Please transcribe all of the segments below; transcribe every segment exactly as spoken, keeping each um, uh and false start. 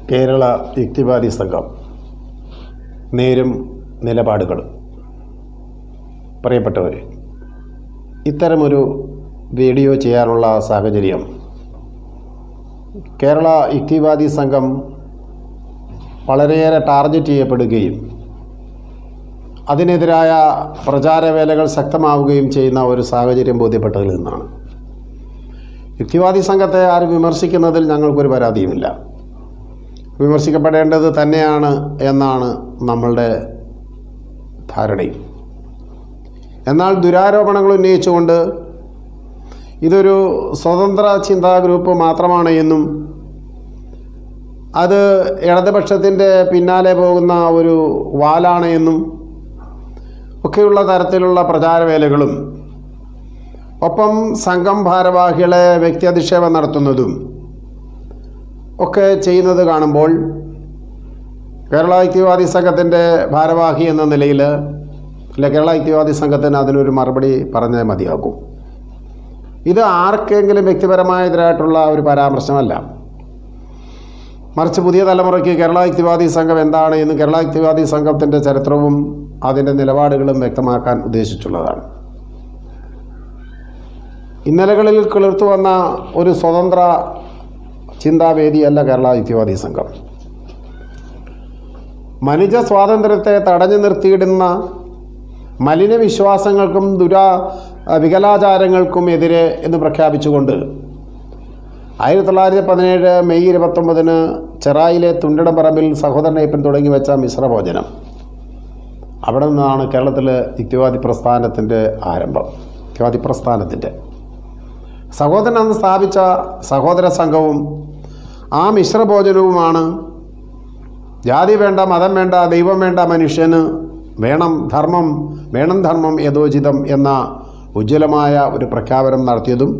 കേരള യുക്തിവാദി സംഘം നേരും നിലപാടുകളും. പ്രിയപ്പെട്ടവരെ, ഇത്തരമൊരു വീഡിയോ ചെയ്യാനുള്ള സാഹചര്യം കേരള യുക്തിവാദി സംഘം വളരെയേറെ ടാർഗറ്റ് ചെയ്യപ്പെടുകയും അതിനെതിരായ പ്രചാരവേലകൾ ശക്തമാവുകയും ചെയ്യുന്ന ഒരു സാഹചര്യം ബോധ്യപ്പെട്ടതിൽ നിന്നാണ്. യുക്തിവാദി സംഘത്തെ ആരും വിമർശിക്കുന്നതിൽ ഞങ്ങൾക്കൊരു പരാതിയുമില്ല. വിമർശിക്കപ്പെടേണ്ടത് തന്നെയാണ് എന്നാണ് നമ്മളുടെ ധാരണയും. എന്നാൽ ദുരാരോപണങ്ങൾ ഉന്നയിച്ചുകൊണ്ട് ഇതൊരു സ്വതന്ത്ര ചിന്താ ഗ്രൂപ്പ് മാത്രമാണ് എന്നും അത് ഇടതുപക്ഷത്തിൻ്റെ പിന്നാലെ പോകുന്ന ഒരു വാലാണ് എന്നും ഒക്കെയുള്ള തരത്തിലുള്ള പ്രചാരവേലകളും ഒപ്പം സംഘം ഭാരവാഹികളെ വ്യക്തിയധിക്ഷേപം നടത്തുന്നതും ഒക്കെ ചെയ്യുന്നത് കാണുമ്പോൾ കേരള യുക്തിവാദി സംഘത്തിൻ്റെ ഭാരവാഹി എന്ന നിലയിൽ അല്ല കേരള യുക്തിവാദി സംഘത്തിന് അതിനൊരു മറുപടി പറഞ്ഞേ മതിയാകും. ഇത് ആർക്കെങ്കിലും വ്യക്തിപരമായതിനായിട്ടുള്ള ഒരു പരാമർശമല്ല, മറിച്ച് പുതിയ തലമുറയ്ക്ക് കേരള യുക്തിവാദി സംഘം എന്താണ് എന്നും കേരള യുക്തിവാദി സംഘത്തിൻ്റെ ചരിത്രവും അതിൻ്റെ നിലപാടുകളും വ്യക്തമാക്കാൻ ഉദ്ദേശിച്ചുള്ളതാണ്. ഇന്നലകളിൽ കിളിർത്തു വന്ന ഒരു സ്വതന്ത്ര ചിന്താവേദിയല്ല കേരള യുക്തിവാദി സംഘം. മനുഷ്യ സ്വാതന്ത്ര്യത്തെ തടഞ്ഞു നിർത്തിയിടുന്ന മലിന വിശ്വാസങ്ങൾക്കും ദുരാ വികലാചാരങ്ങൾക്കും എതിരെ എന്ന് പ്രഖ്യാപിച്ചുകൊണ്ട് ആയിരത്തി തൊള്ളായിരത്തി പതിനേഴ് മെയ് ഇരുപത്തൊമ്പതിന് ചെറായിലെ തുണ്ടിടപ്പറമ്പിൽ സഹോദരനയ്യപ്പൻ തുടങ്ങി വെച്ച മിശ്രഭോജനം, അവിടെ നിന്നാണ് കേരളത്തിലെ യുക്തിവാദി പ്രസ്ഥാനത്തിൻ്റെ ആരംഭം. യുക്തിവാദി പ്രസ്ഥാനത്തിൻ്റെ സഹോദരൻ അന്ന് സ്ഥാപിച്ച സഹോദര സംഘവും ആ മിശ്രഭോജനവുമാണ് ജാതി വേണ്ട, മതം വേണ്ട, ദൈവം വേണ്ട, മനുഷ്യന് വേണം ധർമ്മം, വേണം ധർമ്മം യഥോചിതം എന്ന ഉജ്ജ്വലമായ ഒരു പ്രഖ്യാപനം നടത്തിയതും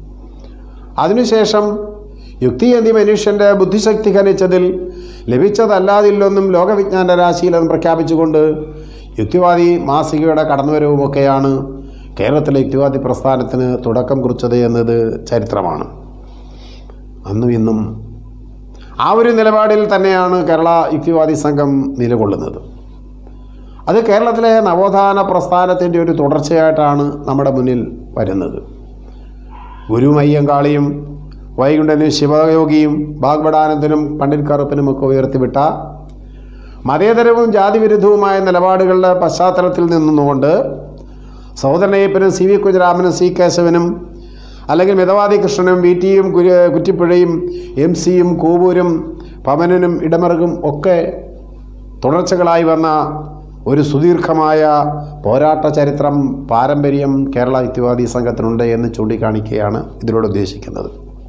അതിനുശേഷം യുക്തിയന്തി മനുഷ്യൻ്റെ ബുദ്ധിശക്തി ഖനിച്ചതിൽ ലഭിച്ചതല്ലാതില്ലൊന്നും ലോകവിജ്ഞാന രാശിയിലെന്ന് പ്രഖ്യാപിച്ചുകൊണ്ട് യുക്തിവാദി മാസികയുടെ കടന്നുവരവുമൊക്കെയാണ് കേരളത്തിലെ യുക്തിവാദി പ്രസ്ഥാനത്തിന് തുടക്കം കുറിച്ചത് എന്നത് ചരിത്രമാണ്. അന്നും ഇന്നും ആ ഒരു നിലപാടിൽ തന്നെയാണ് കേരള യുക്തിവാദി സംഘം നിലകൊള്ളുന്നത്. അത് കേരളത്തിലെ നവോത്ഥാന പ്രസ്ഥാനത്തിൻ്റെ ഒരു തുടർച്ചയായിട്ടാണ് നമ്മുടെ മുന്നിൽ വരുന്നത്. ഗുരുമയ്യങ്കാളിയും വൈകുണ്ഠനും ശിവയോഗിയും ഭാഗ്വടാനന്ദനും പണ്ഡിറ്റ് കറുപ്പനുമൊക്കെ ഉയർത്തിവിട്ട മതേതരവും ജാതിവിരുദ്ധവുമായ നിലപാടുകളുടെ പശ്ചാത്തലത്തിൽ നിന്നുകൊണ്ട് സഹോദരനയ്യപ്പനും സി വി കുഞ്ഞിരാമനും സി കേശവനും അല്ലെങ്കിൽ മിതവാദി കൃഷ്ണനും വി ടിയും കുറ്റിപ്പുഴയും എം സിയും കോവൂരും പവനനും ഇടമറുകും ഒക്കെ തുടർച്ചകളായി വന്ന ഒരു സുദീർഘമായ പോരാട്ട ചരിത്രം പാരമ്പര്യം കേരള യുക്തിവാദി സംഘത്തിനുണ്ട് എന്ന് ചൂണ്ടിക്കാണിക്കുകയാണ് ഇതിലൂടെ ഉദ്ദേശിക്കുന്നത്.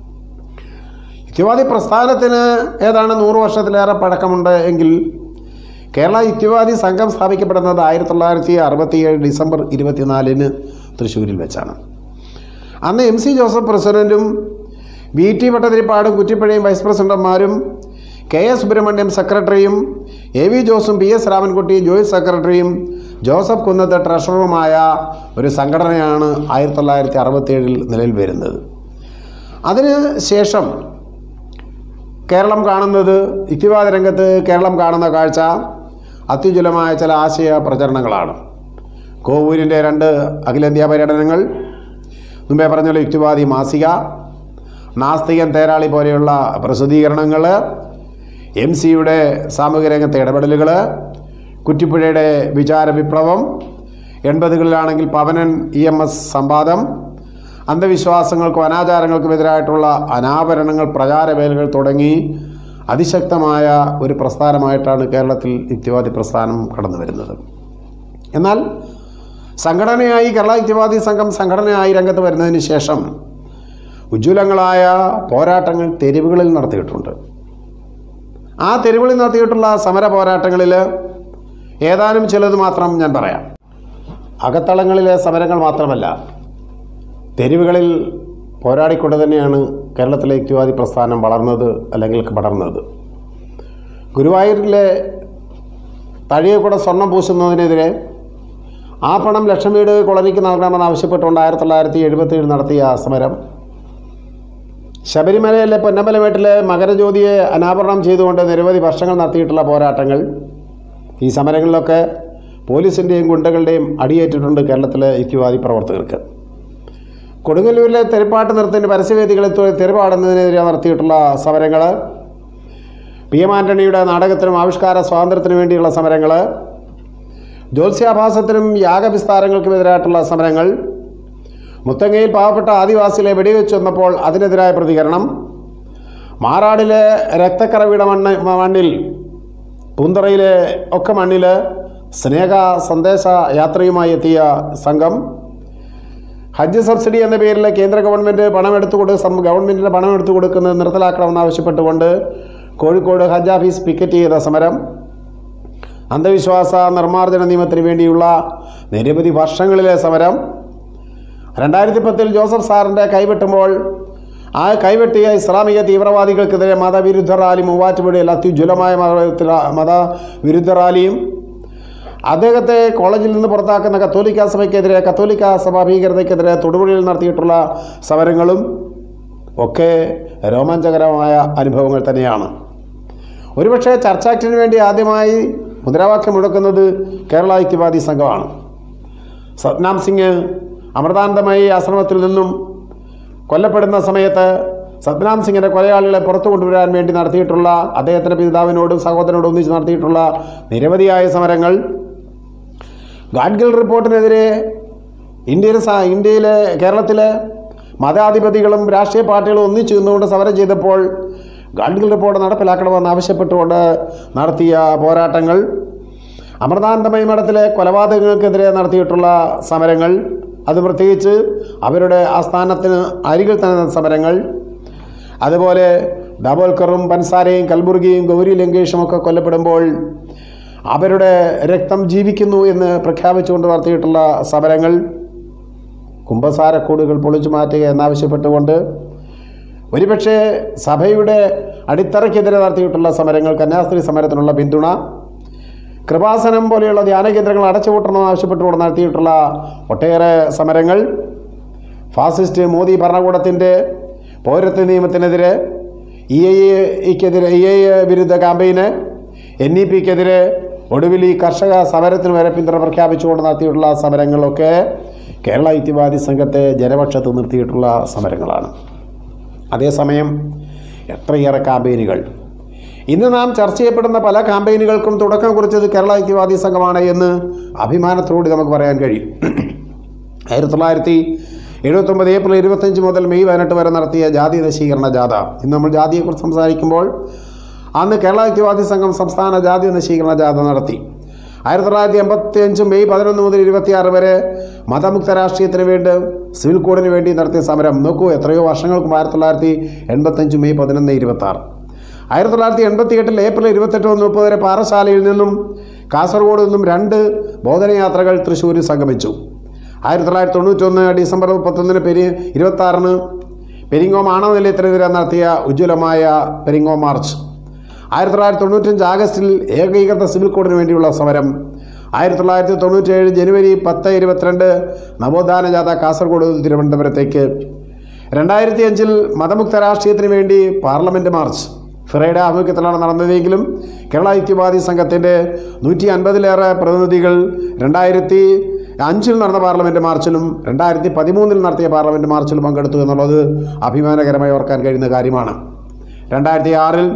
യുക്തിവാദി പ്രസ്ഥാനത്തിന് ഏതാണ്ട് നൂറ് വർഷത്തിലേറെ പഴക്കമുണ്ട് എങ്കിൽ കേരള യുക്തിവാദി സംഘം സ്ഥാപിക്കപ്പെടുന്നത് ആയിരത്തി തൊള്ളായിരത്തി അറുപത്തിയേഴ് ഡിസംബർ ഇരുപത്തിനാലിന് തൃശ്ശൂരിൽ വെച്ചാണ്. അന്ന് എം സി ജോസഫ് പ്രസിഡൻറ്റും വി ടി ഭട്ടതിരിപ്പാടും കുറ്റിപ്പുഴയും വൈസ് പ്രസിഡന്റുമാരും കെ എസ് സുബ്രഹ്മണ്യം സെക്രട്ടറിയും എ വി ജോസും പി എസ് രാമൻകുട്ടി ജോയിന്റ് സെക്രട്ടറിയും ജോസഫ് കുന്നത്ത് ട്രഷററുമായ ഒരു സംഘടനയാണ് ആയിരത്തി തൊള്ളായിരത്തി അറുപത്തിയേഴിൽ നിലവിൽ വരുന്നത്. അതിന് ശേഷം കേരളം കാണുന്നത് യുക്തിവാദ രംഗത്ത് കേരളം കാണുന്ന കാഴ്ച അത്യുജ്വലമായ ചില ആശയ പ്രചരണങ്ങളാണ്. കോവൂരിൻ്റെ രണ്ട് അഖിലേന്ത്യാ പര്യടനങ്ങൾ, മുമ്പേ പറഞ്ഞ യുക്തിവാദി മാസിക, നാസ്തികൻ തേരാളി പോലെയുള്ള പ്രസിദ്ധീകരണങ്ങൾ, എം സിയുടെ സാമൂഹിക രംഗത്തെ ഇടപെടലുകൾ, കുറ്റിപ്പുഴയുടെ വിചാര വിപ്ലവം, എൺപതുകളിലാണെങ്കിൽ പവനൻ ഇ എം എസ് സംവാദം, അന്ധവിശ്വാസങ്ങൾക്കും അനാചാരങ്ങൾക്കും എതിരായിട്ടുള്ള അനാവരണങ്ങൾ, പ്രചാരവേലകൾ തുടങ്ങി അതിശക്തമായ ഒരു പ്രസ്ഥാനമായിട്ടാണ് കേരളത്തിൽ യുക്തിവാദി പ്രസ്ഥാനം കടന്നു വരുന്നത്. എന്നാൽ സംഘടനയായി കേരള യുക്തിവാദി സംഘം സംഘടനയായി രംഗത്ത് വരുന്നതിന് ശേഷം ഉജ്ജ്വലങ്ങളായ പോരാട്ടങ്ങൾ തെരുവുകളിൽ നടത്തിയിട്ടുണ്ട്. ആ തെരുവുകളിൽ നടത്തിയിട്ടുള്ള സമര പോരാട്ടങ്ങളിൽ ഏതാനും ചിലത് മാത്രം ഞാൻ പറയാം. അകത്തളങ്ങളിലെ സമരങ്ങൾ മാത്രമല്ല, തെരുവുകളിൽ പോരാടിക്കൊണ്ട് തന്നെയാണ് കേരളത്തിലെ യുക്തിവാദി പ്രസ്ഥാനം വളർന്നത് അല്ലെങ്കിൽ പടർന്നത്. ഗുരുവായൂരിലെ തഴിയെക്കൂടെ സ്വർണം പൂശുന്നതിനെതിരെ ആ പണം ലക്ഷം വീട് കോളനിക്ക് നൽകണമെന്ന് ആവശ്യപ്പെട്ടുകൊണ്ട് ആയിരത്തി തൊള്ളായിരത്തി എഴുപത്തി ഏഴ് നടത്തിയ സമരം ശബരിമലയിലെ പൊന്നമ്പലമേട്ടിലെ മകരജ്യോതിയെ അനാവരണം ചെയ്തുകൊണ്ട് നിരവധി വർഷങ്ങൾ നടത്തിയിട്ടുള്ള പോരാട്ടങ്ങൾ, ഈ സമരങ്ങളിലൊക്കെ പോലീസിൻ്റെയും ഗുണ്ടകളുടെയും അടിയേറ്റിട്ടുണ്ട് കേരളത്തിലെ യുക്തിവാദി പ്രവർത്തകർക്ക്. കൊടുങ്ങല്ലൂരിലെ തെരുപ്പാട്ട് നൃത്തത്തിൻ്റെ പരസ്യവേദികളിൽ തെരുപാടുന്നതിനെതിരെ നടത്തിയിട്ടുള്ള സമരങ്ങൾ, പി എം ആൻ്റണിയുടെ നാടകത്തിനും ആവിഷ്കാര സ്വാതന്ത്ര്യത്തിനു വേണ്ടിയുള്ള സമരങ്ങൾ, ജ്യോത്സ്യാഭാസത്തിനും യാഗവിസ്താരങ്ങൾക്കുമെതിരായിട്ടുള്ള സമരങ്ങൾ, മുത്തങ്ങയിൽ പാവപ്പെട്ട ആദിവാസികളെ വെടിവെച്ച് വന്നപ്പോൾ അതിനെതിരായ പ്രതികരണം, മാറാടിലെ രക്തക്കറവിയുടെ മണ്ണ് മണ്ണിൽ പൂന്തറയിലെ ഒക്കെ മണ്ണിൽ സ്നേഹ സന്ദേശ യാത്രയുമായി എത്തിയ സംഘം, ഹജ്ജ് സബ്സിഡി എന്ന പേരിൽ കേന്ദ്ര ഗവൺമെൻറ് പണമെടുത്തു കൊടു ഗവൺമെൻറ്റിന് പണം എടുത്തു കൊടുക്കുന്നത് നിർത്തലാക്കണമെന്നാവശ്യപ്പെട്ടുകൊണ്ട് കോഴിക്കോട് ഹജ്ജ് ഓഫീസ് പിക്കറ്റ് ചെയ്ത സമരം, അന്ധവിശ്വാസ നിർമ്മാർജ്ജന നിയമത്തിന് വേണ്ടിയുള്ള നിരവധി വർഷങ്ങളിലെ സമരം, രണ്ടായിരത്തി പത്തിൽ ജോസഫ് സാറിൻ്റെ കൈവെട്ടുമ്പോൾ ആ കൈവെട്ടിയ ഇസ്ലാമിക തീവ്രവാദികൾക്കെതിരെ മതവിരുദ്ധ റാലി മൂവാറ്റുപുഴയിൽ അത്യുജ്വലമായ മതവിരുദ്ധ റാലിയും, അദ്ദേഹത്തെ കോളേജിൽ നിന്ന് പുറത്താക്കുന്ന കത്തോലിക്ക സഭയ്ക്കെതിരെ കത്തോലിക്ക സഭ ഭീകരതയ്ക്കെതിരെ തൊടുപുഴയിൽ നടത്തിയിട്ടുള്ള സമരങ്ങളും ഒക്കെ രോമാഞ്ചകരമായ അനുഭവങ്ങൾ തന്നെയാണ്. ഒരുപക്ഷെ ചർച്ചാക്റ്റിന് വേണ്ടി ആദ്യമായി മുദ്രാവാക്യം മുഴക്കുന്നത് കേരള യുക്തിവാദി സംഘമാണ്. സത്നാം സിംഗ് അമൃതാനന്ദമയി ആശ്രമത്തിൽ നിന്നും കൊല്ലപ്പെടുന്ന സമയത്ത് സത്നാം സിംഗിൻ്റെ കൊലയാളികളെ പുറത്തു കൊണ്ടുവരാൻ വേണ്ടി നടത്തിയിട്ടുള്ള അദ്ദേഹത്തിൻ്റെ പിതാവിനോടും സഹോദരനോടും ഒന്നിച്ച് നടത്തിയിട്ടുള്ള നിരവധിയായ സമരങ്ങൾ, ഗാഡ്ഗിൽ റിപ്പോർട്ടിനെതിരെ ഇന്ത്യയിൽ ഇന്ത്യയിലെ കേരളത്തിലെ മതാധിപതികളും രാഷ്ട്രീയ പാർട്ടികളും ഒന്നിച്ചു നിന്നുകൊണ്ട് സമരം ചെയ്തപ്പോൾ ഗാഡ്ഗിൽ റിപ്പോർട്ട് നടപ്പിലാക്കണമെന്ന് ആവശ്യപ്പെട്ടുകൊണ്ട് നടത്തിയ പോരാട്ടങ്ങൾ, അമൃതാനന്ദമയി മഠത്തിലെ കൊലപാതകങ്ങൾക്കെതിരെ നടത്തിയിട്ടുള്ള സമരങ്ങൾ, അത് പ്രത്യേകിച്ച് അവരുടെ ആസ്ഥാനത്തിന് അരികിൽ തന്നെ സമരങ്ങൾ, അതുപോലെ ദാബോൽക്കറും പൻസാരയും കൽബുർഗിയും ഗൗരി ലങ്കേഷും ഒക്കെ കൊല്ലപ്പെടുമ്പോൾ അവരുടെ രക്തം ജീവിക്കുന്നു എന്ന് പ്രഖ്യാപിച്ചുകൊണ്ട് നടത്തിയിട്ടുള്ള സമരങ്ങൾ, കുമ്പസാരക്കൂടുകൾ പൊളിച്ചു മാറ്റുക എന്നാവശ്യപ്പെട്ടുകൊണ്ട് ഒരുപക്ഷെ സഭയുടെ അടിത്തറയ്ക്കെതിരെ നടത്തിയിട്ടുള്ള സമരങ്ങൾ, കന്യാസ്ത്രീ സമരത്തിനുള്ള പിന്തുണ, കൃപാസനം പോലെയുള്ള ധ്യാന കേന്ദ്രങ്ങൾ അടച്ചുപൂട്ടണമെന്ന് ആവശ്യപ്പെട്ടുകൊണ്ട് നടത്തിയിട്ടുള്ള ഒട്ടേറെ സമരങ്ങൾ, ഫാസിസ്റ്റ് മോദി ഭരണകൂടത്തിൻ്റെ പൗരത്വ നിയമത്തിനെതിരെ, ഇ ഐ എക്കെതിരെ ഇ ഐ എ വിരുദ്ധ ക്യാമ്പയിന്, എൻ ഇ പിക്കെതിരെ, ഒടുവിൽ ഈ കർഷക സമരത്തിന് വരെ പിന്തുണ പ്രഖ്യാപിച്ചുകൊണ്ട് നടത്തിയിട്ടുള്ള സമരങ്ങളൊക്കെ കേരള യുക്തിവാദി സംഘത്തെ ജനപക്ഷത്ത് നിർത്തിയിട്ടുള്ള സമരങ്ങളാണ്. അതേസമയം എത്രയേറെ ക്യാമ്പയിനുകൾ, ഇന്ന് നാം ചർച്ച ചെയ്യപ്പെടുന്ന പല ക്യാമ്പയിനുകൾക്കും തുടക്കം കുറിച്ചത് കേരള യുക്തിവാദി സംഘമാണ് എന്ന് അഭിമാനത്തോടെ നമുക്ക് പറയാൻ കഴിയും. ആയിരത്തി തൊള്ളായിരത്തി എഴുപത്തൊമ്പത് ഏപ്രിൽ ഇരുപത്തഞ്ച് മുതൽ മെയ് പതിനെട്ട് വരെ നടത്തിയ ജാതി നശീകരണ ജാഥ, ഇന്ന് നമ്മൾ ജാതിയെക്കുറിച്ച് സംസാരിക്കുമ്പോൾ അന്ന് കേരള യുക്തിവാദി സംഘം സംസ്ഥാന ജാതി നശീകരണ ജാഥ നടത്തി. ആയിരത്തി തൊള്ളായിരത്തി എൺപത്തി അഞ്ച് മെയ് പതിനൊന്ന് മുതൽ ഇരുപത്തിയാറ് വരെ മതമുക്ത രാഷ്ട്രീയത്തിന് വേണ്ടി സിവിൽ കോഡിന് വേണ്ടി നടത്തിയ സമരം നോക്കൂ, എത്രയോ വർഷങ്ങൾക്ക് മുമ്പ് ആയിരത്തി തൊള്ളായിരത്തി എൺപത്തഞ്ച് മെയ് പതിനൊന്ന് ഇരുപത്തി ആറ് ആയിരത്തി തൊള്ളായിരത്തി എൺപത്തി എട്ടിൽ ഏപ്രിൽ ഇരുപത്തെട്ട് മുപ്പത് വരെ പാറശാലയിൽ നിന്നും കാസർഗോഡ് നിന്നും രണ്ട് ബോധനയാത്രകൾ തൃശ്ശൂരിൽ സംഗമിച്ചു. ആയിരത്തി തൊള്ളായിരത്തി തൊണ്ണൂറ്റൊന്ന് ഡിസംബർ മുപ്പത്തൊന്നിന് പെരി ഇരുപത്തി ആറിന് പെരിങ്ങോം ആണവ നിലയത്തിനെതിരെ നടത്തിയ ഉജ്ജ്വലമായ പെരിങ്ങോം മാർച്ച്. ആയിരത്തി തൊള്ളായിരത്തി തൊണ്ണൂറ്റഞ്ച് ആഗസ്റ്റിൽ ഏകീകൃത സിവിൽ കോഡിന് വേണ്ടിയുള്ള സമരം. ആയിരത്തി തൊള്ളായിരത്തി തൊണ്ണൂറ്റേഴ് ജനുവരി പത്ത് ഇരുപത്തിരണ്ട് നവോത്ഥാന ജാഥ കാസർഗോഡ് തിരുവനന്തപുരത്തേക്ക്. രണ്ടായിരത്തി അഞ്ചിൽ മതമുക്ത രാഷ്ട്രീയത്തിന് വേണ്ടി പാർലമെൻറ്റ് മാർച്ച് ഫിറയുടെ ആഭിമുഖ്യത്തിലാണ് നടന്നതെങ്കിലും കേരള യുക്തിവാദി സംഘത്തിൻ്റെ നൂറ്റി അൻപതിലേറെ പ്രതിനിധികൾ രണ്ടായിരത്തി അഞ്ചിൽ നടന്ന പാർലമെൻറ്റ് മാർച്ചിലും രണ്ടായിരത്തി പതിമൂന്നിൽ നടത്തിയ പാർലമെൻറ്റ് മാർച്ചിലും പങ്കെടുത്തു എന്നുള്ളത് അഭിമാനകരമായി ഓർക്കാൻ കഴിയുന്ന കാര്യമാണ്. രണ്ടായിരത്തി ആറിൽ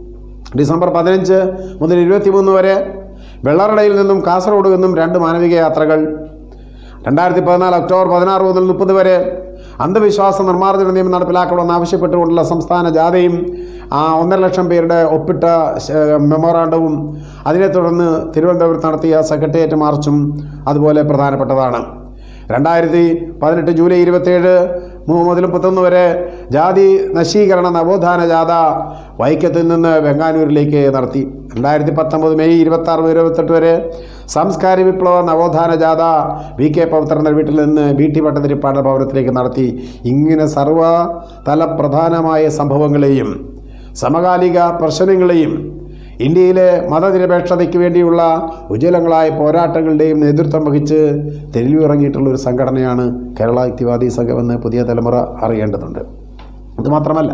ഡിസംബർ പതിനഞ്ച് മുതൽ ഇരുപത്തിമൂന്ന് വരെ വെള്ളറടയിൽ നിന്നും കാസർഗോഡ് നിന്നും രണ്ട് മാനവിക യാത്രകൾ. രണ്ടായിരത്തി പതിനാല് ഒക്ടോബർ പതിനാറ് മുതൽ മുപ്പത് വരെ അന്ധവിശ്വാസ നിർമ്മാർജ്ജന നിയമം നടപ്പിലാക്കണമെന്ന് ആവശ്യപ്പെട്ടുകൊണ്ടുള്ള സംസ്ഥാന ജാഥയും ആ ഒന്നര ലക്ഷം പേരുടെ ഒപ്പിട്ട മെമ്മോറാണ്ടവും അതിനെ തുടർന്ന് തിരുവനന്തപുരത്ത് നടത്തിയ സെക്രട്ടേറിയറ്റ് മാർച്ചും അതുപോലെ പ്രധാനപ്പെട്ടതാണ്. രണ്ടായിരത്തി പതിനെട്ട് ജൂലൈ ഇരുപത്തേഴ് മുതൽ മുപ്പത്തൊന്ന് വരെ ജാതി നശീകരണ നവോത്ഥാന ജാഥ വൈക്കത്തിൽ നിന്ന് വെങ്ങാനൂരിലേക്ക് നടത്തി. രണ്ടായിരത്തി പത്തൊമ്പത് മെയ് ഇരുപത്തി ആറ് ഇരുപത്തെട്ട് വരെ സാംസ്കാരിക വിപ്ലവ നവോത്ഥാന ജാഥ വി കെ പവിത്രൻ്റെ വീട്ടിൽ നിന്ന് ബി ടി ഭട്ടതിരിപ്പാട് ഭവനത്തിലേക്ക് നടത്തി. ഇങ്ങനെ സർവതല പ്രധാനമായ സംഭവങ്ങളെയും സമകാലിക പ്രശ്നങ്ങളെയും ഇന്ത്യയിലെ മതനിരപേക്ഷതയ്ക്ക് വേണ്ടിയുള്ള ഉജ്ജ്വലങ്ങളായ പോരാട്ടങ്ങളുടെയും നേതൃത്വം വഹിച്ച് തെരുവിലിറങ്ങിയിട്ടുള്ള ഒരു സംഘടനയാണ് കേരള യുക്തിവാദി സംഘമെന്ന് പുതിയ തലമുറ അറിയേണ്ടതുണ്ട്. അതുമാത്രമല്ല,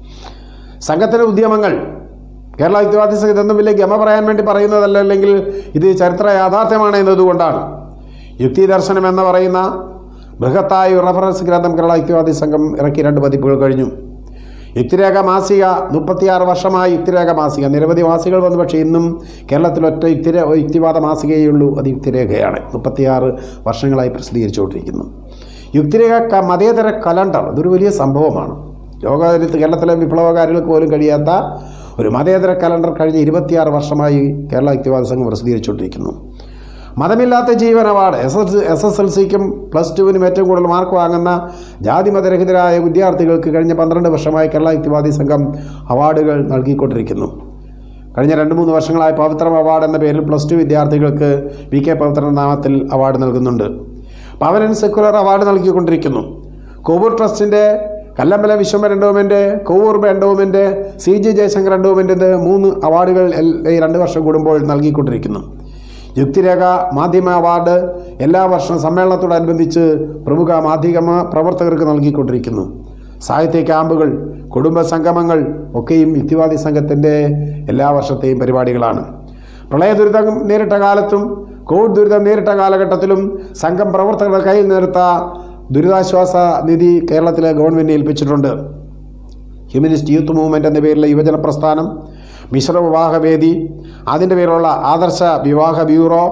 സംഘത്തിൻ്റെ ഉദ്യമങ്ങൾ കേരള യുക്തിവാദി സംഘം ഇതൊന്നും വലിയ ഗമ പറയാൻ വേണ്ടി പറയുന്നതല്ല, അല്ലെങ്കിൽ ഇത് ചരിത്ര യാഥാർത്ഥ്യമാണ് എന്നതുകൊണ്ടാണ്. യുക്തി ദർശനം എന്ന് പറയുന്ന ബൃഹത്തായ റഫറൻസ് ഗ്രന്ഥം കേരള യുക്തിവാദി സംഘം ഇറക്കി രണ്ട് പതിപ്പുകൾ കഴിഞ്ഞു. യുക്തിരേഖ മാസിക മുപ്പത്തിയാറ് വർഷമായി യുക്തിരേഖ മാസിക, നിരവധി മാസികകൾ വന്നു, പക്ഷേ ഇന്നും കേരളത്തിൽ ഒറ്റ യുക്തിര യുക്തിവാദ മാസികയേ ഉള്ളൂ. അത് യുക്തിരേഖയാണ്. മുപ്പത്തിയാറ് വർഷങ്ങളായി പ്രസിദ്ധീകരിച്ചുകൊണ്ടിരിക്കുന്നു. യുക്തിരേഖ മതേതര കലണ്ടർ, ഇതൊരു വലിയ സംഭവമാണ്. ലോകത്തിൽ കേരളത്തിലെ വിപ്ലവകാരികൾക്ക് പോലും കഴിയാത്ത ഒരു മതേതര കലണ്ടർ കഴിഞ്ഞ ഇരുപത്തിയാറ് വർഷമായി കേരള യുക്തിവാദ സംഘം പ്രസിദ്ധീകരിച്ചുകൊണ്ടിരിക്കുന്നു. മതമില്ലാത്ത ജീവൻ award S S S S L സിക്കും പ്ലസ് ടുവിനും ഏറ്റവും കൂടുതൽ മാർക്ക് വാങ്ങുന്ന ജാതി മതരഹിതരായ വിദ്യാർത്ഥികൾക്ക് കഴിഞ്ഞ പന്ത്രണ്ട് വർഷമായി കേരള യുക്തിവാദി സംഘം അവാർഡുകൾ നൽകിക്കൊണ്ടിരിക്കുന്നു. കഴിഞ്ഞ രണ്ട് മൂന്ന് വർഷങ്ങളായി പവിത്രം അവാർഡ് എന്ന പേരിൽ പ്ലസ് ടു വിദ്യാർത്ഥികൾക്ക് വി കെ പവിത്രൻ നാമത്തിൽ അവാർഡ് നൽകുന്നുണ്ട്. പവനൻ സെക്കുലർ അവാർഡ് നൽകിക്കൊണ്ടിരിക്കുന്നു. കോവൂർ ട്രസ്റ്റിൻ്റെ Kallambalam Vishwambharan endowment, Kovoor endowment, C G Jayashankar endowment മൂന്ന് അവാർഡുകൾ ഈ രണ്ട് വർഷം കൂടുമ്പോൾ നൽകിക്കൊണ്ടിരിക്കുന്നു. യുക്തിരേഖ മാധ്യമ അവാർഡ് എല്ലാ വർഷവും സമ്മേളനത്തോടനുബന്ധിച്ച് പ്രമുഖ മാധ്യമ പ്രവർത്തകർക്ക് നൽകിക്കൊണ്ടിരിക്കുന്നു. സാഹിത്യ ക്യാമ്പുകൾ, കുടുംബ സംഗമങ്ങൾ ഒക്കെയും യുക്തിവാദി സംഘത്തിൻ്റെ എല്ലാ വർഷത്തെയും പരിപാടികളാണ്. പ്രളയ ദുരിതം നേരിട്ട കാലത്തും കോവിഡ് ദുരിതം നേരിട്ട കാലഘട്ടത്തിലും സംഘം പ്രവർത്തകരുടെ കയ്യിൽ നേർത്ത ദുരിതാശ്വാസ നിധി കേരളത്തിലെ ഗവൺമെൻറ് ഏൽപ്പിച്ചിട്ടുണ്ട്. ഹ്യൂമനിസ്റ്റ് യൂത്ത് മൂവ്മെൻറ്റ് എന്ന പേരിലെ യുവജന പ്രസ്ഥാനം, മിശ്ര വിവാഹവേദി, അതിൻ്റെ പേരിലുള്ള ആദർശ വിവാഹ ബ്യൂറോ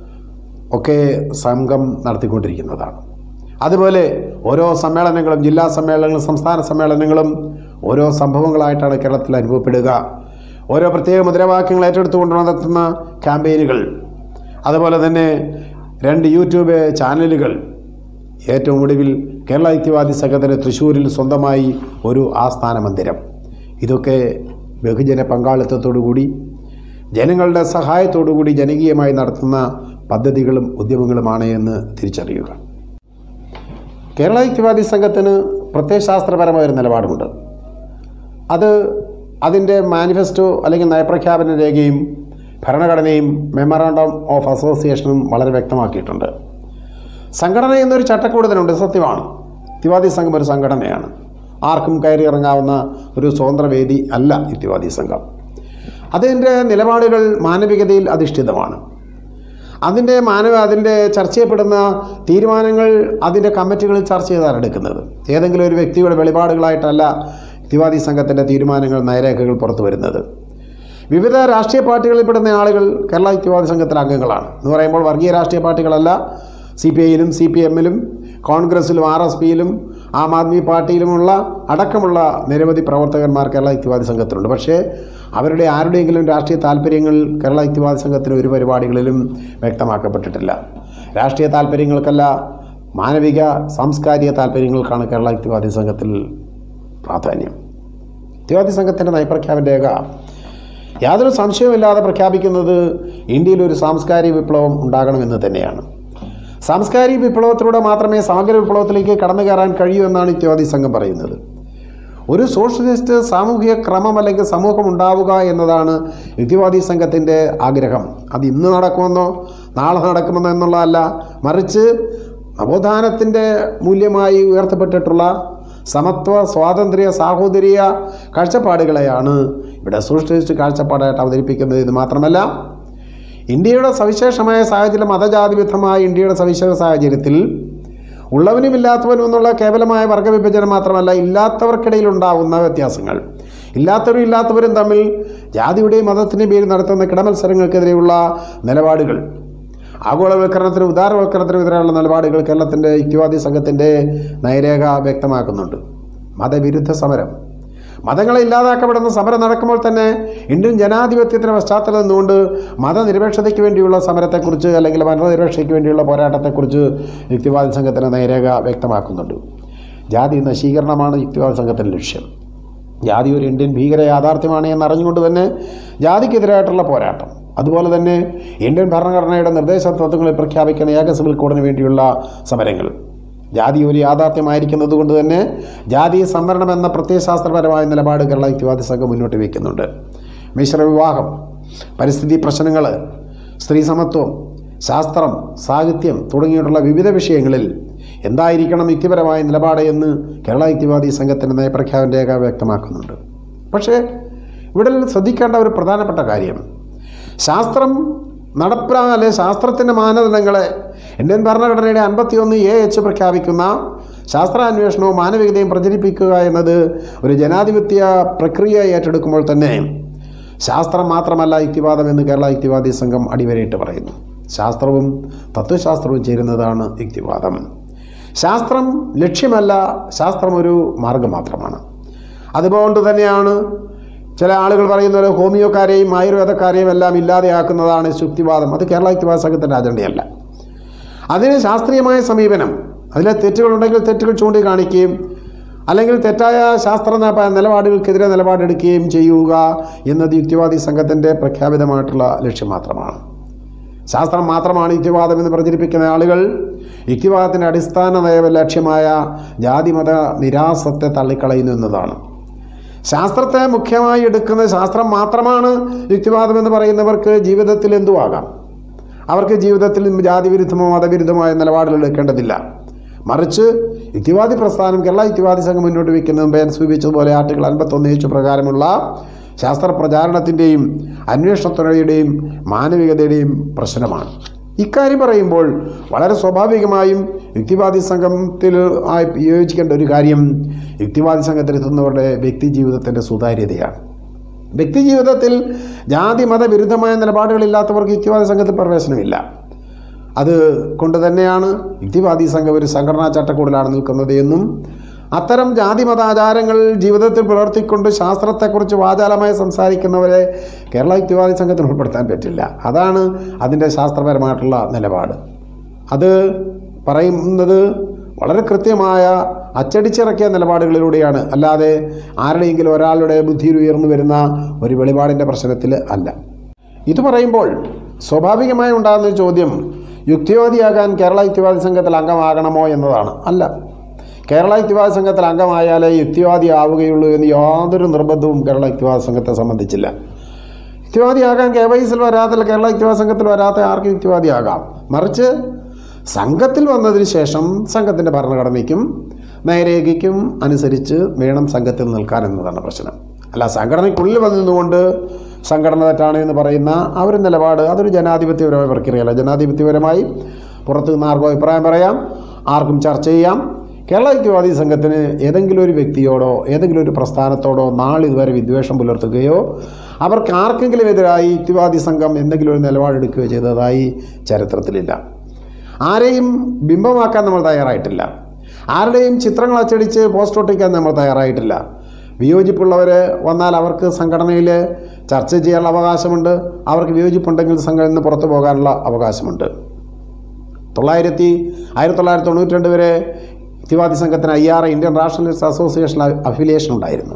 ഒക്കെ സംഘം നടത്തിക്കൊണ്ടിരിക്കുന്നതാണ്. അതുപോലെ ഓരോ സമ്മേളനങ്ങളും, ജില്ലാ സമ്മേളനങ്ങളും സംസ്ഥാന സമ്മേളനങ്ങളും ഓരോ സംഭവങ്ങളായിട്ടാണ് കേരളത്തിൽ അനുഭവപ്പെടുക. ഓരോ പ്രത്യേക മുദ്രാവാക്യങ്ങൾ ഏറ്റെടുത്തുകൊണ്ട് നടത്തുന്ന ക്യാമ്പയിനുകൾ, അതുപോലെ തന്നെ രണ്ട് യൂട്യൂബ് ചാനലുകൾ, ഏറ്റവും ഒടുവിൽ കേരള യുക്തിവാദി സംഘത്തിന് തൃശ്ശൂരിൽ സ്വന്തമായി ഒരു ആസ്ഥാന മന്ദിരം. ഇതൊക്കെ ബഹുജന പങ്കാളിത്തത്തോടുകൂടി ജനങ്ങളുടെ സഹായത്തോടുകൂടി ജനകീയമായി നടത്തുന്ന പദ്ധതികളും ഉദ്യമങ്ങളുമാണ് എന്ന് തിരിച്ചറിയുക. കേരള യുക്തിവാദി സംഘത്തിന് പ്രത്യയശാസ്ത്രപരമായൊരു നിലപാടുമുണ്ട്. അത് അതിൻ്റെ മാനിഫെസ്റ്റോ അല്ലെങ്കിൽ നയപ്രഖ്യാപന രേഖയും ഭരണഘടനയും മെമ്മറാണ്ടം ഓഫ് അസോസിയേഷനും വളരെ വ്യക്തമാക്കിയിട്ടുണ്ട്. സംഘടന എന്നൊരു ചട്ടക്കൂടുതലുണ്ട്, സത്യമാണ്. യുക്തിവാദി സംഘം ഒരു സംഘടനയാണ്. ആർക്കും കയറി ഇറങ്ങാവുന്ന ഒരു സ്വതന്ത്ര വേദി അല്ല യുക്തിവാദി സംഘം. അതിൻ്റെ നിലപാടുകൾ മാനവികതയിൽ അധിഷ്ഠിതമാണ്. അതിൻ്റെ മാനവ അതിൻ്റെ ചർച്ച ചെയ്യപ്പെടുന്ന തീരുമാനങ്ങൾ അതിൻ്റെ കമ്മിറ്റികളിൽ ചർച്ച ചെയ്താണ് എടുക്കുന്നത്. ഏതെങ്കിലും ഒരു വ്യക്തിയുടെ വെളിപാടുകളായിട്ടല്ല യുക്തിവാദി സംഘത്തിൻ്റെ തീരുമാനങ്ങൾ, നയരേഖകൾ പുറത്തു വരുന്നത്. വിവിധ രാഷ്ട്രീയ പാർട്ടികളിൽപ്പെടുന്ന ആളുകൾ കേരള യുക്തിവാദി സംഘത്തിലെ അംഗങ്ങളാണ്. എന്ന് പറയുമ്പോൾ വർഗീയ രാഷ്ട്രീയ പാർട്ടികളല്ല. സി പി ഐയിലും സി പി എമ്മിലും കോൺഗ്രസിലും ആർ എസ് പിയിലും ആം ആദ്മി പാർട്ടിയിലുമുള്ള അടക്കമുള്ള നിരവധി പ്രവർത്തകന്മാർ കേരള യുക്തിവാദി സംഘത്തിലുണ്ട്. പക്ഷേ അവരുടെ ആരുടെയെങ്കിലും രാഷ്ട്രീയ താല്പര്യങ്ങൾ കേരള യുക്തിവാദി സംഘത്തിന് ഒരു പരിപാടികളിലും വ്യക്തമാക്കപ്പെട്ടിട്ടില്ല. രാഷ്ട്രീയ താല്പര്യങ്ങൾക്കല്ല, മാനവിക സാംസ്കാരിക താല്പര്യങ്ങൾക്കാണ് കേരള യുക്തിവാദി സംഘത്തിൽ പ്രാധാന്യം. യുക്തിവാദി സംഘത്തിൻ്റെ നയപ്രഖ്യാപന രേഖ യാതൊരു സംശയവുമില്ലാതെ പ്രഖ്യാപിക്കുന്നത് ഇന്ത്യയിൽ ഒരു സാംസ്കാരിക വിപ്ലവം ഉണ്ടാകണമെന്ന് തന്നെയാണ്. സാംസ്കാരിക വിപ്ലവത്തിലൂടെ മാത്രമേ സമഗ്ര വിപ്ലവത്തിലേക്ക് കടന്നു കയറാൻ കഴിയൂ എന്നാണ് യുക്തിവാദി സംഘം പറയുന്നത്. ഒരു സോഷ്യലിസ്റ്റ് സാമൂഹിക ക്രമം അല്ലെങ്കിൽ സമൂഹം ഉണ്ടാവുക എന്നതാണ് യുക്തിവാദി സംഘത്തിൻ്റെ ആഗ്രഹം. അത് ഇന്ന് നടക്കുമെന്നോ നാളെ നടക്കുമെന്നോ എന്നുള്ളതല്ല, മറിച്ച് നവോത്ഥാനത്തിൻ്റെ മൂല്യമായി ഉയർത്തപ്പെട്ടിട്ടുള്ള സമത്വ, സ്വാതന്ത്ര്യ, സാഹോദര്യ കാഴ്ചപ്പാടുകളെയാണ് ഇവിടെ സോഷ്യലിസ്റ്റ് കാഴ്ചപ്പാടായിട്ട് അവതരിപ്പിക്കുന്നത്. ഇത് മാത്രമല്ല, ഇന്ത്യയുടെ സവിശേഷമായ സാഹചര്യം, മതജാതിവിധമായ ഇന്ത്യയുടെ സവിശേഷ സാഹചര്യത്തിൽ ഉള്ളവനും ഇല്ലാത്തവനും എന്നുള്ള കേവലമായ വർഗ്ഗവിഭജനം മാത്രമല്ല, ഇല്ലാത്തവർക്കിടയിൽ ഉണ്ടാകുന്ന വ്യത്യാസങ്ങൾ, ഇല്ലാത്തവരും ഇല്ലാത്തവരും തമ്മിൽ ജാതിയുടെയും മതത്തിൻ്റെയും പേരിൽ നടത്തുന്ന കിടമത്സരങ്ങൾക്കെതിരെയുള്ള നിലപാടുകൾ, ആഗോളവൽക്കരണത്തിനും ഉദാരവൽക്കരണത്തിനും എതിരെയുള്ള നിലപാടുകൾ കേരളത്തിൻ്റെ യുക്തിവാദി സംഘത്തിൻ്റെ നയരേഖ വ്യക്തമാക്കുന്നുണ്ട്. മതവിരുദ്ധ സമരം, മതങ്ങളെ ഇല്ലാതാക്കപ്പെടുന്ന സമരം നടക്കുമ്പോൾ തന്നെ ഇന്ത്യൻ ജനാധിപത്യത്തിൻ്റെ പശ്ചാത്തലം നിന്നുകൊണ്ട് മതനിരപേക്ഷതയ്ക്ക് വേണ്ടിയുള്ള സമരത്തെക്കുറിച്ച് അല്ലെങ്കിൽ മതനിരപേക്ഷതയ്ക്ക് വേണ്ടിയുള്ള പോരാട്ടത്തെക്കുറിച്ച് യുക്തിവാദി സംഘത്തിൻ്റെ നയരേഖ വ്യക്തമാക്കുന്നുണ്ട്. ജാതി നശീകരണമാണ് യുക്തിവാദി സംഘത്തിൻ്റെ ലക്ഷ്യം. ജാതി ഒരു ഇന്ത്യൻ ഭീകര യാഥാർത്ഥ്യമാണ് എന്നറിഞ്ഞുകൊണ്ട് തന്നെ ജാതിക്കെതിരായിട്ടുള്ള പോരാട്ടം, അതുപോലെ തന്നെ ഇന്ത്യൻ ഭരണഘടനയുടെ നിർദ്ദേശ തത്വങ്ങളിൽ പ്രഖ്യാപിക്കുന്ന ഏക സിവിൽ കോഡിന് വേണ്ടിയുള്ള സമരങ്ങൾ, ജാതി ഒരു യാഥാർത്ഥ്യമായിരിക്കുന്നത് കൊണ്ട് തന്നെ ജാതി സംവരണം എന്ന പ്രത്യയശാസ്ത്രപരമായ നിലപാട് കേരള യുക്തിവാദി സംഘം മുന്നോട്ട് വയ്ക്കുന്നുണ്ട്. മിശ്ര വിവാഹം, പരിസ്ഥിതി പ്രശ്നങ്ങൾ, സ്ത്രീ സമത്വം, ശാസ്ത്രം, സാഹിത്യം തുടങ്ങിയിട്ടുള്ള വിവിധ വിഷയങ്ങളിൽ എന്തായിരിക്കണം യുക്തിപരമായ നിലപാട് എന്ന് കേരള യുക്തിവാദി സംഘത്തിൻ്റെ നയപ്രഖ്യാപന രേഖ വ്യക്തമാക്കുന്നുണ്ട്. പക്ഷേ ഇവിടെ ശ്രദ്ധിക്കേണ്ട ഒരു പ്രധാനപ്പെട്ട കാര്യം, ശാസ്ത്രം നടപ്പിലാകലെ ശാസ്ത്രത്തിൻ്റെ മാനദണ്ഡങ്ങളെ ഇന്ത്യൻ ഭരണഘടനയുടെ അൻപത്തിയൊന്ന് എ എച്ച് പ്രഖ്യാപിക്കുന്ന ശാസ്ത്രാന്വേഷണവും മാനവികതയും പ്രചരിപ്പിക്കുക എന്നത് ഒരു ജനാധിപത്യ പ്രക്രിയ ഏറ്റെടുക്കുമ്പോൾ തന്നെ ശാസ്ത്രം മാത്രമല്ല യുക്തിവാദം എന്ന് കേരള യുക്തിവാദി സംഘം അടിവരയിട്ട് പറയുന്നു. ശാസ്ത്രവും തത്വശാസ്ത്രവും ചേരുന്നതാണ് യുക്തിവാദം. ശാസ്ത്രം ലക്ഷ്യമല്ല, ശാസ്ത്രം ഒരു മാർഗം മാത്രമാണ്. അതുകൊണ്ട് തന്നെയാണ് ചില ആളുകൾ പറയുന്നത് ഹോമിയോക്കാരെയും ആയുർവേദക്കാരെയും എല്ലാം ഇല്ലാതെയാക്കുന്നതാണ് യുക്തിവാദം. അത് കേരള യുക്തിവാദ സംഘത്തിൻ്റെ അജണ്ടയല്ല. അതിന് ശാസ്ത്രീയമായ സമീപനം, അതിലെ തെറ്റുകളുണ്ടെങ്കിൽ തെറ്റുകൾ ചൂണ്ടിക്കാണിക്കുകയും അല്ലെങ്കിൽ തെറ്റായ ശാസ്ത്ര നിലപാടുകൾക്കെതിരെ നിലപാടെടുക്കുകയും ചെയ്യുക എന്നത് യുക്തിവാദി സംഘത്തിൻ്റെ പ്രഖ്യാപിതമായിട്ടുള്ള ലക്ഷ്യം മാത്രമാണ്. ശാസ്ത്രം മാത്രമാണ് യുക്തിവാദം എന്ന് പ്രചരിപ്പിക്കുന്ന ആളുകൾ യുക്തിവാദത്തിൻ്റെ അടിസ്ഥാന നയ ലക്ഷ്യമായ ജാതിമത നിരാസത്തെ തള്ളിക്കളയുന്നു എന്നതാണ്. ശാസ്ത്രത്തെ മുഖ്യമായി എടുക്കുന്ന ശാസ്ത്രം മാത്രമാണ് യുക്തിവാദം എന്ന് പറയുന്നവർക്ക് ജീവിതത്തിൽ എന്തുവാകാം. അവർക്ക് ജീവിതത്തിൽ ജാതിവിരുദ്ധമോ മതവിരുദ്ധമായ നിലപാടുകൾ എടുക്കേണ്ടതില്ല. മറിച്ച് യുക്തിവാദി പ്രസ്ഥാനം കേരള യുക്തിവാദി സംഘം മുന്നോട്ട് വയ്ക്കുന്നത് മുമ്പ് ഞാൻ സൂചിപ്പിച്ചതുപോലെ ആർട്ടിക്കിൾ അൻപത്തൊന്ന് എച്ച് പ്രകാരമുള്ള ശാസ്ത്ര പ്രചാരണത്തിൻ്റെയും അന്വേഷണത്തിൻ്റെയും മാനവികതയുടെയും പ്രശ്നമാണ്. ഇക്കാര്യം പറയുമ്പോൾ വളരെ സ്വാഭാവികമായും യുക്തിവാദി സംഘത്തിൽ യോജിക്കേണ്ട ഒരു കാര്യം യുക്തിവാദി സംഘത്തിലെത്തുന്നവരുടെ വ്യക്തി ജീവിതത്തിൻ്റെ സുതാര്യതയാണ്. വ്യക്തി ജീവിതത്തിൽ ജാതി മത വിരുദ്ധമായ നിലപാടുകളില്ലാത്തവർക്ക് യുക്തിവാദി സംഘത്തിൽ പ്രവേശനമില്ല. അത് കൊണ്ട് തന്നെയാണ് യുക്തിവാദി സംഘം ഒരു സംഘടനാ ചട്ടക്കൂടിലാണ് നിൽക്കുന്നത് എന്നും അത്തരം ജാതി മതാചാരങ്ങൾ ജീവിതത്തിൽ പുലർത്തിക്കൊണ്ട് ശാസ്ത്രത്തെക്കുറിച്ച് വാചാലമായി സംസാരിക്കുന്നവരെ കേരള യുക്തിവാദി സംഘത്തിന് ഉൾപ്പെടുത്താൻ പറ്റില്ല. അതാണ് അതിൻ്റെ ശാസ്ത്രപരമായിട്ടുള്ള നിലപാട്. അത് പറയുന്നത് വളരെ കൃത്യമായ അച്ചടിച്ചിറക്കിയ നിലപാടുകളിലൂടെയാണ്, അല്ലാതെ ആരുടെയെങ്കിലും ഒരാളുടെ ബുദ്ധിയിൽ ഉയർന്നു വരുന്ന ഒരു വെളിപാടിൻ്റെ പ്രശ്നത്തിൽ അല്ല. ഇത് പറയുമ്പോൾ സ്വാഭാവികമായി ഉണ്ടാകുന്ന ചോദ്യം യുക്തിവാദിയാകാൻ കേരള യുക്തിവാദി സംഘത്തിൽ അംഗമാകണമോ എന്നതാണ്. അല്ല, കേരള യുക്തിവാദി സംഘത്തിൽ അംഗമായാലേ യുക്തിവാദി ആവുകയുള്ളൂ എന്ന് യാതൊരു നിർബന്ധവും കേരള യുക്തിവാദി സംഘത്തെ സംബന്ധിച്ചില്ല. യുക്തിവാദിയാകാൻ കെ വൈസിൽ വരാത്ത കേരള യുക്തിവാദി സംഘത്തിൽ വരാത്ത ആർക്കും യുക്തിവാദിയാകാം. മറിച്ച് സംഘത്തിൽ വന്നതിന് ശേഷം സംഘത്തിൻ്റെ ഭരണഘടനയ്ക്കും നയരേഖയ്ക്കും അനുസരിച്ച് വേണം സംഘത്തിൽ നിൽക്കാൻ എന്നതാണ് പ്രശ്നം. അല്ല, സംഘടനയ്ക്കുള്ളിൽ വന്നിരുന്നുകൊണ്ട് സംഘടന തെറ്റാണ് എന്ന് പറയുന്ന ആ ഒരു നിലപാട് അതൊരു ജനാധിപത്യപരമായ പ്രക്രിയയല്ല. ജനാധിപത്യപരമായി പുറത്തു നിന്ന് ആർക്കും അഭിപ്രായം പറയാം, ആർക്കും ചർച്ച ചെയ്യാം. കേരള യുക്തിവാദി സംഘത്തിന് ഏതെങ്കിലും ഒരു വ്യക്തിയോടോ ഏതെങ്കിലും ഒരു പ്രസ്ഥാനത്തോടോ നാളിതുവരെ വിദ്വേഷം പുലർത്തുകയോ അവർക്ക് ആർക്കെങ്കിലും എതിരായി യുക്തിവാദി സംഘം എന്തെങ്കിലും ഒരു നിലപാടെടുക്കുകയോ ചെയ്തതായി ചരിത്രത്തിലില്ല. ആരെയും ബിംബമാക്കാൻ നമ്മൾ തയ്യാറായിട്ടില്ല. ആരുടെയും ചിത്രങ്ങൾ അച്ചടിച്ച് പോസ്റ്റ് ഒട്ടിക്കാൻ നമ്മൾ തയ്യാറായിട്ടില്ല. വിയോജിപ്പുള്ളവർ വന്നാൽ അവർക്ക് സംഘടനയിൽ ചർച്ച ചെയ്യാനുള്ള അവകാശമുണ്ട്. അവർക്ക് വിയോജിപ്പുണ്ടെങ്കിൽ സംഘടനയിൽ നിന്ന് പുറത്തു പോകാനുള്ള അവകാശമുണ്ട്. തൊള്ളായിരത്തി ആയിരത്തി തൊള്ളായിരത്തി തൊണ്ണൂറ്റി രണ്ട് വരെ യുക്തിവാദി സംഘത്തിന് I R Indian rationalist association affiliation ഉണ്ടായിരുന്നു.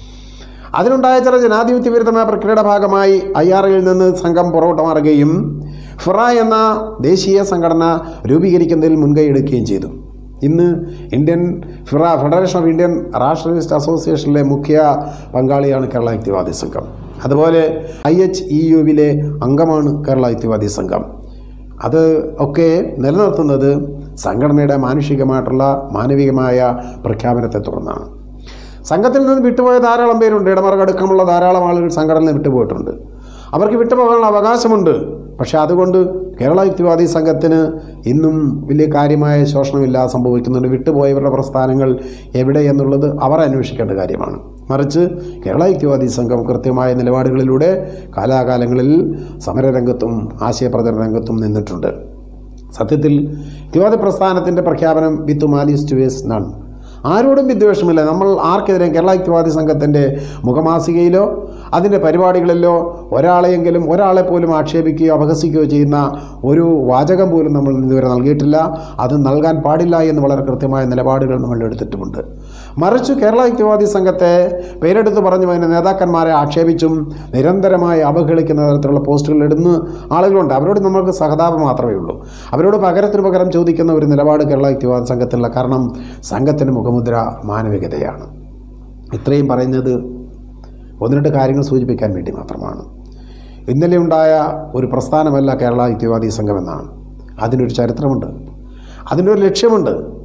അതിനുണ്ടായ ചില ജനാധിപത്യ വിരുദ്ധമായ പ്രക്രിയയുടെ ഭാഗമായി ഐ ആർ ഐയിൽ നിന്ന് സംഘം പുറകോട്ട് മാറുകയും ഫിറ എന്ന ദേശീയ സംഘടന രൂപീകരിക്കുന്നതിൽ മുൻകൈ എടുക്കുകയും ചെയ്തു. ഇന്ന് Indian FIRA federation of Indian rationalist അസോസിയേഷനിലെ മുഖ്യ പങ്കാളിയാണ് കേരള യുക്തിവാദി സംഘം. അതുപോലെ ഐ എച്ച് ഇ യുവിലെ അംഗമാണ് കേരള യുക്തിവാദി സംഘം. അത് ഒക്കെ നിലനിർത്തുന്നത് സംഘടനയുടെ മാനുഷികമായിട്ടുള്ള മാനവികമായ പ്രഖ്യാപനത്തെ തുടർന്നാണ്. സംഘത്തിൽ നിന്ന് വിട്ടുപോയ ധാരാളം പേരുണ്ട്. ഇടമറുകടക്കമുള്ള ധാരാളം ആളുകൾ സംഘടനയിൽ വിട്ടുപോയിട്ടുണ്ട്. അവർക്ക് വിട്ടുപോകാനുള്ള അവകാശമുണ്ട്. പക്ഷേ അതുകൊണ്ട് കേരള യുക്തിവാദി സംഘത്തിന് ഇന്നും വലിയ കാര്യമായ ശോഷണമില്ലാതെ സംഭവിക്കുന്നുണ്ട്. വിട്ടുപോയവരുടെ പ്രസ്ഥാനങ്ങൾ എവിടെ എന്നുള്ളത് അവർ അന്വേഷിക്കേണ്ട കാര്യമാണ്. മറിച്ച് കേരള യുക്തിവാദി സംഘം കൃത്യമായ നിലപാടുകളിലൂടെ കാലാകാലങ്ങളിൽ സമരരംഗത്തും ആശയപ്രചരണ രംഗത്തും നിന്നിട്ടുണ്ട്. സത്യത്തിൽ യുക്തിവാദി പ്രസ്ഥാനത്തിൻ്റെ പ്രഖ്യാപനം with malice towards none. ആരോടും വിദ്വേഷമില്ല. നമ്മൾ ആർക്കെതിരെയും കേരള യുക്തിവാദി സംഘത്തിൻ്റെ മുഖമാസികയിലോ അതിൻ്റെ പരിപാടികളിലോ ഒരാളെയെങ്കിലും ഒരാളെ പോലും ആക്ഷേപിക്കുകയോ അപഹസിക്കുകയോ ചെയ്യുന്ന ഒരു വാചകം പോലും നമ്മൾ ഇതുവരെ നൽകിയിട്ടില്ല. അത് നൽകാൻ പാടില്ല എന്ന് വളരെ കൃത്യമായ നിലപാടുകൾ നമ്മൾ എടുത്തിട്ടുമുണ്ട്. മറിച്ച് കേരള യുക്തിവാദി സംഘത്തെ പേരെടുത്ത് പറഞ്ഞു അതിൻ്റെ നേതാക്കന്മാരെ ആക്ഷേപിച്ചും നിരന്തരമായി അവഹേളിക്കുന്ന തരത്തിലുള്ള പോസ്റ്റുകൾ ഇടുന്ന ആളുകളുണ്ട്. അവരോട് നമ്മൾക്ക് സഹതാപം മാത്രമേ ഉള്ളൂ. അവരോട് പകരത്തിന് പകരം ചോദിക്കുന്ന ഒരു നിലപാട് കേരള യുക്തിവാദി സംഘത്തിലുള്ള. കാരണം സംഘത്തിൻ്റെ മുഖമുദ്ര മാനവികതയാണ്. ഇത്രയും പറയുന്നത് ഒന്ന് രണ്ട് കാര്യങ്ങൾ സൂചിപ്പിക്കാൻ വേണ്ടി മാത്രമാണ്. ഇന്നലെ ഉണ്ടായ ഒരു പ്രസ്ഥാനമല്ല കേരള യുക്തിവാദി സംഘമെന്നാണ്. അതിനൊരു ചരിത്രമുണ്ട്, അതിൻ്റെ ഒരു ലക്ഷ്യമുണ്ട്.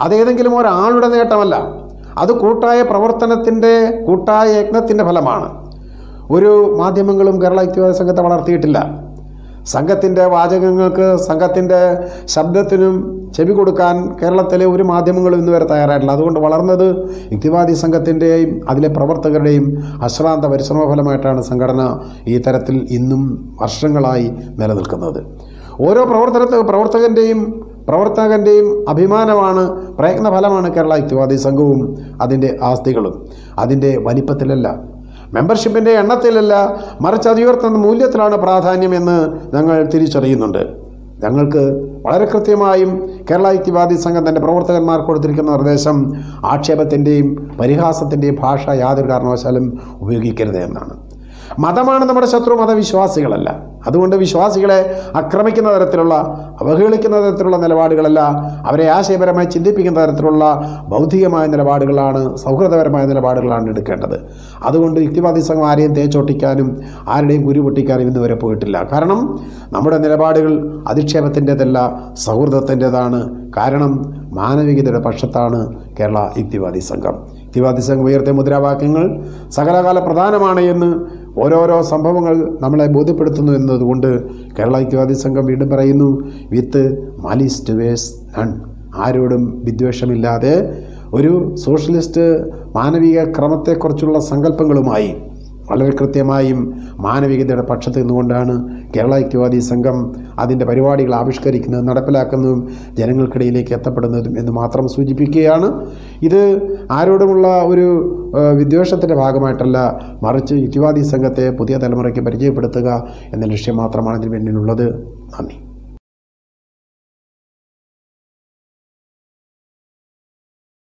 അതേതെങ്കിലും ഒരാളുടെ നേട്ടമല്ല, അത് കൂട്ടായ പ്രവർത്തനത്തിൻ്റെ കൂട്ടായ യജ്ഞത്തിൻ്റെ ഫലമാണ്. ഒരു മാധ്യമങ്ങളും കേരള യുക്തിവാദി സംഘത്തെ വളർത്തിയിട്ടില്ല. സംഘത്തിൻ്റെ വാചകങ്ങൾക്ക്, സംഘത്തിൻ്റെ ശബ്ദത്തിനും ചെവി കൊടുക്കാൻ കേരളത്തിലെ ഒരു മാധ്യമങ്ങളും ഇന്ന് വരെ തയ്യാറായിട്ടില്ല. അതുകൊണ്ട് വളർന്നത് യുക്തിവാദി സംഘത്തിൻ്റെയും അതിലെ പ്രവർത്തകരുടെയും അശ്രാന്ത പരിശ്രമ ഫലമായിട്ടാണ് സംഘടന ഈ തരത്തിൽ ഇന്നും വർഷങ്ങളായി നിലനിൽക്കുന്നത്. ഓരോ പ്രവർത്തന പ്രവർത്തകൻ്റെയും പ്രവർത്തകൻ്റെയും അഭിമാനമാണ്, പ്രയത്നഫലമാണ് കേരള യുക്തിവാദി സംഘവും അതിൻ്റെ ആസ്തികളും. അതിൻ്റെ വലിപ്പത്തിലല്ല, മെമ്പർഷിപ്പിൻ്റെ എണ്ണത്തിലല്ല, മറിച്ച് അത് ഉയർത്തുന്ന മൂല്യത്തിലാണ് പ്രാധാന്യമെന്ന് ഞങ്ങൾ തിരിച്ചറിയുന്നുണ്ട്. ഞങ്ങൾക്ക് വളരെ കൃത്യമായും കേരള യുക്തിവാദി സംഘം തൻ്റെ പ്രവർത്തകന്മാർ കൊടുത്തിരിക്കുന്ന നിർദ്ദേശം ആക്ഷേപത്തിൻ്റെയും പരിഹാസത്തിൻ്റെയും ഭാഷ യാതൊരു കാരണവശാലും ഉപയോഗിക്കരുത് എന്നാണ്. മതമാണ് നമ്മുടെ ശത്രു, മതവിശ്വാസികളല്ല. അതുകൊണ്ട് വിശ്വാസികളെ ആക്രമിക്കുന്ന തരത്തിലുള്ള, അവഹേളിക്കുന്ന തരത്തിലുള്ള നിലപാടുകളല്ല, അവരെ ആശയപരമായി ചിന്തിപ്പിക്കുന്ന തരത്തിലുള്ള ബൗദ്ധികമായ നിലപാടുകളാണ്, സൗഹൃദപരമായ നിലപാടുകളാണ് എടുക്കേണ്ടത്. അതുകൊണ്ട് യുക്തിവാദി സംഘം ആരെയും തേച്ചൊട്ടിക്കാനും ആരുടെയും കുരു പൊട്ടിക്കാനും ഇന്ന് വരെ പോയിട്ടില്ല. കാരണം നമ്മുടെ നിലപാടുകൾ അധിക്ഷേപത്തിൻ്റെതല്ല, സൗഹൃദത്തിൻ്റെതാണ്. കാരണം മാനവികതയുടെ പക്ഷത്താണ് കേരള യുക്തിവാദി സംഘം. യുക്തിവാദി സംഘം ഉയർത്തിയ മുദ്രാവാക്യങ്ങൾ സകലകാല പ്രധാനമാണ് എന്ന് ഓരോരോ സംഭവങ്ങൾ നമ്മളെ ബോധ്യപ്പെടുത്തുന്നു എന്നതുകൊണ്ട് കേരള യുക്തിവാദി സംഘം വീണ്ടും പറയുന്നു, with malice towards none, ആരോടും വിദ്വേഷമില്ലാതെ ഒരു സോഷ്യലിസ്റ്റ് മാനവിക ക്രമത്തെക്കുറിച്ചുള്ള സങ്കല്പങ്ങളുമായി വളരെ കൃത്യമായും മാനവികതയുടെ പക്ഷത്ത് നിന്നുകൊണ്ടാണ് കേരള യുക്തിവാദി സംഘം അതിൻ്റെ പരിപാടികൾ ആവിഷ്കരിക്കുന്നതും നടപ്പിലാക്കുന്നതും ജനങ്ങൾക്കിടയിലേക്ക് എത്തപ്പെടുന്നതും എന്ന് മാത്രം സൂചിപ്പിക്കുകയാണ്. ഇത് ആരോടുമുള്ള ഒരു വിദ്വേഷത്തിൻ്റെ ഭാഗമായിട്ടല്ല, മറിച്ച് യുക്തിവാദി സംഘത്തെ പുതിയ തലമുറയ്ക്ക് പരിചയപ്പെടുത്തുക എന്ന ലക്ഷ്യം മാത്രമാണ് ഇതിന് പിന്നിലുള്ളത്. നന്ദി.